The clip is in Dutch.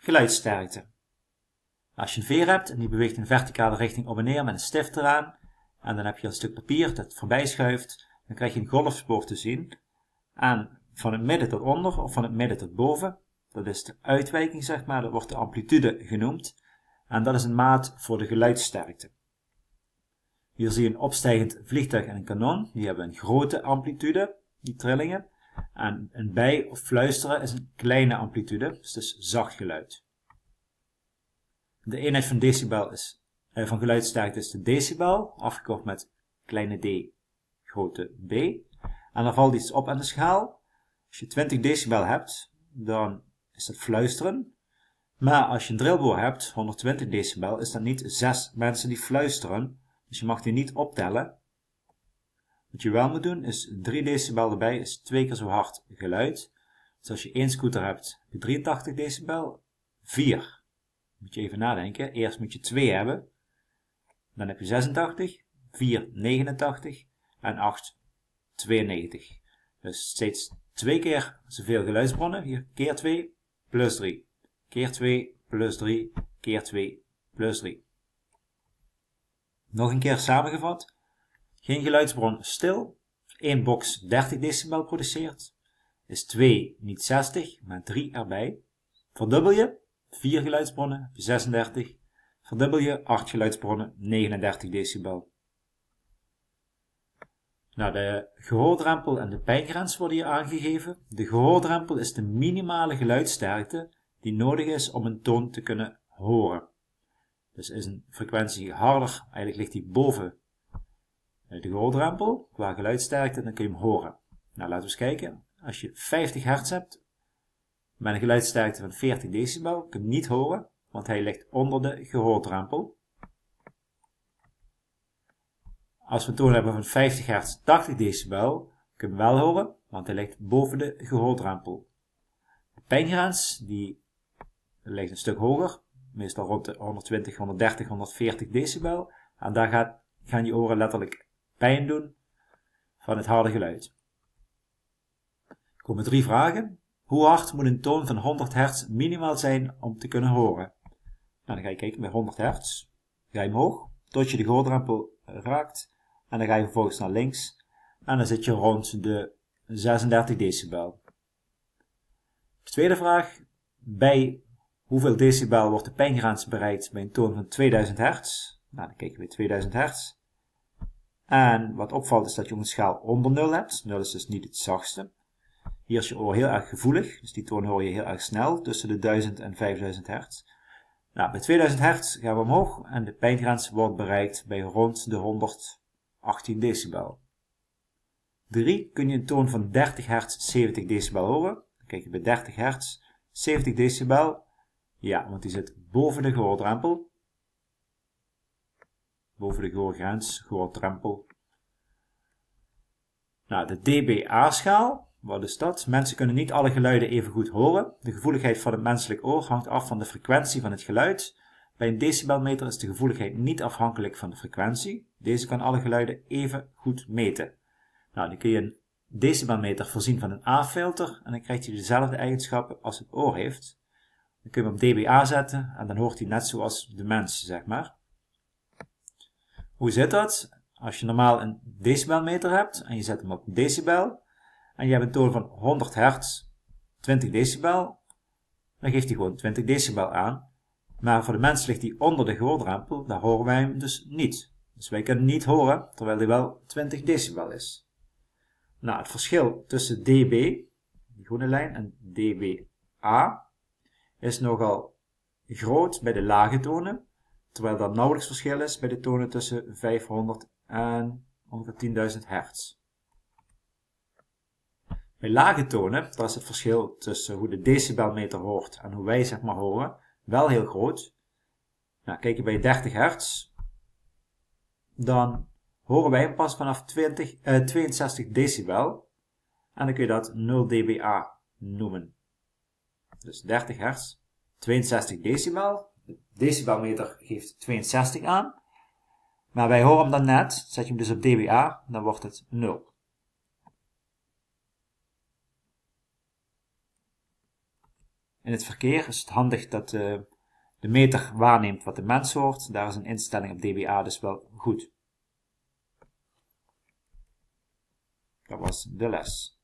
geluidsterkte. Als je een veer hebt en die beweegt in verticale richting op en neer met een stift eraan, en dan heb je een stuk papier dat voorbij schuift, dan krijg je een golfspoor te zien. En van het midden tot onder of van het midden tot boven, dat is de uitwijking zeg maar, dat wordt de amplitude genoemd. En dat is een maat voor de geluidsterkte. Hier zie je een opstijgend vliegtuig en een kanon, die hebben een grote amplitude, die trillingen. En een bij of fluisteren is een kleine amplitude, dus het is zacht geluid. De eenheid van decibel van geluidsterkte is de decibel, afgekort met kleine d, grote B. En dan valt iets op aan de schaal. Als je 20 decibel hebt, dan is dat fluisteren. Maar als je een drillboor hebt, 120 decibel, is dat niet 6 mensen die fluisteren. Dus je mag die niet optellen. Wat je wel moet doen, is 3 decibel erbij, is 2 keer zo hard geluid. Dus als je 1 scooter hebt, heb je 83 decibel, 4. Moet je even nadenken. Eerst moet je 2 hebben. Dan heb je 86, 4, 89 en 8, 92. Dus steeds 2 keer zoveel geluidsbronnen. Hier keer 2 plus 3. Keer 2 plus 3. Keer 2 plus 3. Nog een keer samengevat. Geen geluidsbron stil. 1 box 30 decibel produceert. Is 2 niet 60, maar 3 erbij. Verdubbel je. 4 geluidsbronnen, 36. Verdubbel je, 8 geluidsbronnen, 39 decibel. Nou, de gehoordrempel en de pijngrens worden hier aangegeven. De gehoordrempel is de minimale geluidsterkte die nodig is om een toon te kunnen horen. Dus is een frequentie harder, eigenlijk ligt die boven de gehoordrempel qua geluidsterkte, dan kun je hem horen. Nou, laten we eens kijken. Als je 50 hertz hebt, met een geluidsterkte van 40 decibel, kun je hem niet horen, want hij ligt onder de gehoordrempel. Als we een toon hebben van 50 hertz 80 decibel, kun je hem wel horen, want hij ligt boven de gehoordrempel. De pijngrens, die ligt een stuk hoger, meestal rond de 120, 130, 140 decibel. En daar gaan je oren letterlijk pijn doen van het harde geluid. Er komen 3 vragen. Hoe hard moet een toon van 100 hertz minimaal zijn om te kunnen horen? Nou, dan ga je kijken bij 100 hertz. Ga je omhoog tot je de gehoordrempel raakt. En dan ga je vervolgens naar links. En dan zit je rond de 36 decibel. De tweede vraag. Bij hoeveel decibel wordt de pijngrens bereikt bij een toon van 2000 hertz? Nou, dan kijken we bij 2000 hertz. En wat opvalt is dat je een schaal onder 0 hebt. 0 is dus niet het zachtste. Hier is je oor heel erg gevoelig, dus die toon hoor je heel erg snel tussen de 1000 en 5000 hertz. Nou, bij 2000 hertz gaan we omhoog en de pijngrens wordt bereikt bij rond de 118 decibel. 3 kun je een toon van 30 hertz 70 decibel horen. Dan kijk je bij 30 hertz 70 decibel. Ja, want die zit boven de gehoordrempel. Boven de gehoorgrens, gehoordrempel. Nou, de dBA-schaal. Wat is dat? Mensen kunnen niet alle geluiden even goed horen. De gevoeligheid van het menselijk oor hangt af van de frequentie van het geluid. Bij een decibelmeter is de gevoeligheid niet afhankelijk van de frequentie. Deze kan alle geluiden even goed meten. Nou, dan kun je een decibelmeter voorzien van een A-filter en dan krijgt hij dezelfde eigenschappen als het oor heeft. Dan kun je hem op dBA zetten en dan hoort hij net zoals de mens, zeg maar. Hoe zit dat? Als je normaal een decibelmeter hebt en je zet hem op decibel en je hebt een toon van 100 hertz, 20 decibel, dan geeft hij gewoon 20 decibel aan. Maar voor de mens ligt hij onder de gehoordrempel, daar horen wij hem dus niet. Dus wij kunnen hem niet horen, terwijl hij wel 20 decibel is. Nou, het verschil tussen dB, die groene lijn, en dBA is nogal groot bij de lage tonen, terwijl dat nauwelijks verschil is bij de tonen tussen 500 en ongeveer 10.000 hertz. Bij lage tonen, dat is het verschil tussen hoe de decibelmeter hoort en hoe wij zeg maar horen, wel heel groot. Nou, kijk je bij 30 hertz, dan horen wij hem pas vanaf 62 decibel. En dan kun je dat 0 dBA noemen. Dus 30 hertz, 62 decibel. De decibelmeter geeft 62 aan. Maar wij horen hem dan net, zet je hem dus op dBA, dan wordt het 0. In het verkeer is het handig dat de meter waarneemt wat de mens hoort. Daar is een instelling op dBA dus wel goed. Dat was de les.